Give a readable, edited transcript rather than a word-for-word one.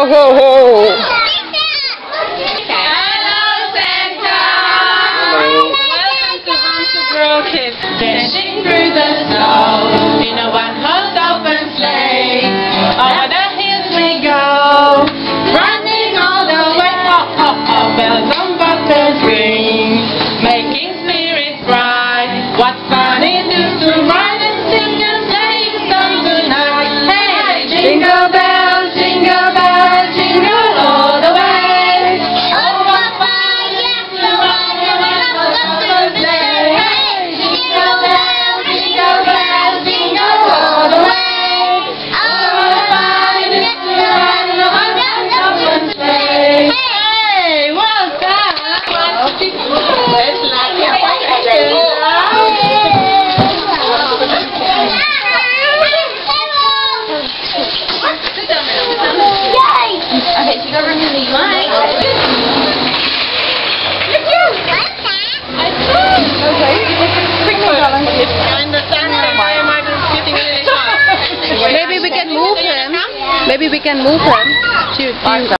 ho, ho. Kids dashing through the snow in a one-horse open sleigh. Over the hills we go, running all the way. Oh, oh, oh, bells on bobtails ring, making spirits bright. What fun it is to ride and sing a sleighing song tonight. Hey, jingle bells, jingle all the way. Oh, what fun, yes, to ride in a one-horse open sleigh. I bet you got rid of the line. Maybe we can move him. Maybe we can move him.